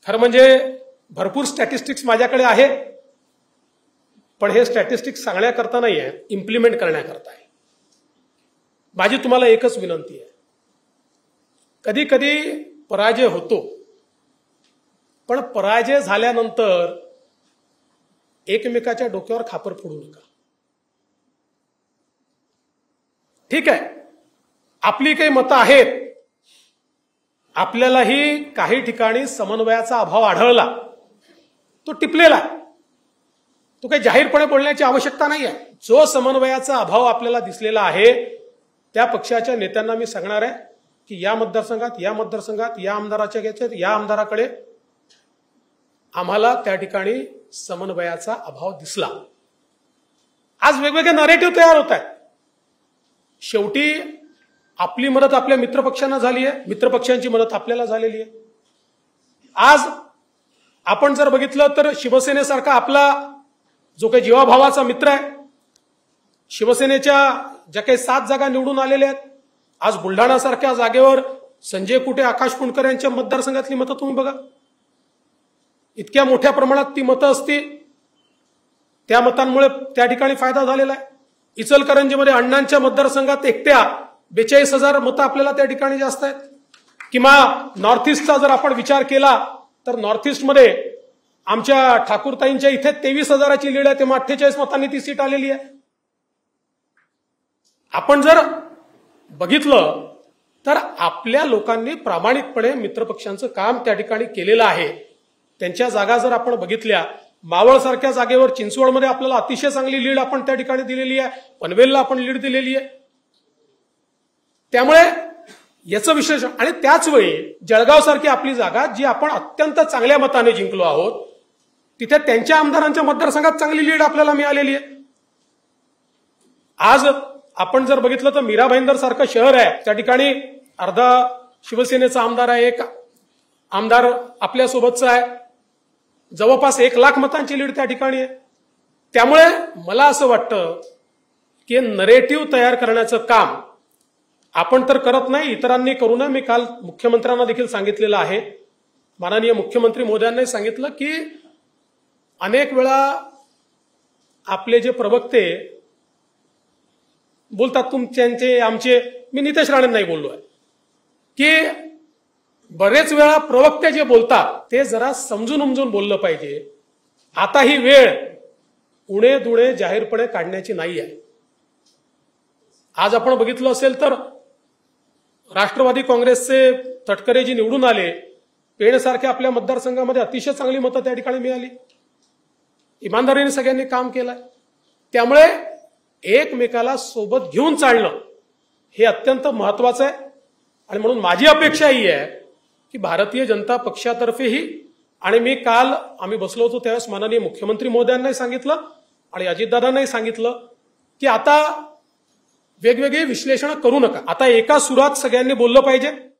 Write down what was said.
खरं म्हणजे भरपूर स्टॅटिस्टिक्स माझ्याकडे आहे, पण हे स्टॅटिस्टिक्स सांगण्याकरता नाही आहे, इम्प्लिमेंट करण्याकरता आहे. माझी तुम्हाला एकच विनंती आहे, कधी कधी पराजय होतो, पण पराजय झाल्यानंतर एकमेकाच्या डोक्यावर खापर फोडू नका. ठीक आहे, आपली काही मतं आहेत, आपल्यालाही काही ठिकाणी समन्वयाचा अभाव आढळला, तो टिपलेला, तो काही जाहीरपणे बोलण्याची आवश्यकता नाही आहे. जो समन्वयाचा अभाव आपल्याला दिसलेला आहे त्या पक्षाच्या नेत्यांना मी सांगणार आहे की या मतदारसंघात या आमदाराच्या घ्यायचे, या आमदाराकडे आम्हाला त्या ठिकाणी समन्वयाचा अभाव दिसला. आज वेगवेगळे नरेटिव्ह तयार होत आहेत. शेवटी आपली मदत आपल्या मित्रपक्षांना झाली आहे, मित्रपक्षांची मदत आपल्याला झालेली आहे. आज आपण जर बघितलं तर शिवसेनेसारखा आपला जो काही जीवाभावाचा मित्र आहे, शिवसेनेच्या ज्या काही 7 जागा निवडून आलेल्या आहेत, आज बुलढाणासारख्या जागेवर संजय कुटे, आकाश पुणकर यांच्या मतदारसंघातली मतं तुम्ही बघा, इतक्या मोठ्या प्रमाणात ती मतं असतील, त्या मतांमुळे त्या ठिकाणी फायदा झालेला आहे. इचलकरंजीमध्ये अण्णांच्या मतदारसंघात एकट्या 42,000 मतं आपल्याला त्या ठिकाणी जास्त आहेत. किंवा नॉर्थ ईस्टचा जर आपण विचार केला तर नॉर्थ ईस्टमध्ये आमच्या ठाकूरताईंच्या इथे 23,000ची लीड आहे, तेव्हा 48 मतांनी ती सीट आलेली आहे. आपण जर बघितलं तर आपल्या लोकांनी प्रामाणिकपणे मित्रपक्षांचं काम त्या ठिकाणी केलेलं आहे. त्यांच्या जागा जर आपण बघितल्या, मावळसारख्या जागेवर चिंचवडमध्ये आपल्याला अतिशय चांगली लीड आपण त्या ठिकाणी दिलेली आहे, पनवेलला आपण लीड दिलेली आहे. त्यामुळे याचं विश्लेषण, आणि त्याच वेळी जळगाव सारखी आपली जागा जी आपण अत्यंत चांगल्या मताने जिंकलो आहोत, तिथे त्यांच्या आमदारांच्या मतदारसंघात चांगली लीड आपल्याला मिळालेली आहे. आज आपण जर बघितलं तर मीरा भाईंदर सारखं शहर आहे, त्या ठिकाणी अर्धा शिवसेनेचा आमदार आहे, एक आमदार आपल्यासोबतचा आहे, जवळपास 1 लाख मतांची लीड त्या ठिकाणी आहे. त्यामुळे मला असं वाटतं की नरेटिव्ह तयार करण्याचं काम आपण तर करत नाही, इतरांनी करू नये. मी काल मुख्यमंत्र्यांना देखील सांगितलेलं आहे, माननीय मुख्यमंत्री महोदयांनी सांगितलं की अनेक वेळा आपले जे प्रवक्ते बोलतात, तुमचे आमचे, मी नितेश राणेंनाही बोललो आहे की बरेच वेळा प्रवक्ते जे बोलतात ते जरा समजून उमजून बोललं पाहिजे. आता ही वेळ उणे दुणे जाहीरपणे काढण्याची नाही आहे. आज आपण बघितलं असेल तर राष्ट्रवादी काँग्रेसचे तटकरे जी निवडून आले, पेणसारख्या आपल्या मतदारसंघामध्ये अतिशय चांगली मतं त्या ठिकाणी मिळाली. इमानदारीने सगळ्यांनी काम केलंय. त्यामुळे एकमेकाला सोबत घेऊन चालणं हे अत्यंत महत्वाचं आहे. आणि म्हणून माझी अपेक्षा ही आहे की भारतीय जनता पक्षातर्फेही, आणि मी काल आम्ही बसलो होतो त्यावेळेस माननीय मुख्यमंत्री महोदयांनाही सांगितलं आणि अजितदादांनाही सांगितलं की आता वेगवेगळी विश्लेषण करू नका, आता एका सुरात सगळ्यांनी बोललं पाहिजे.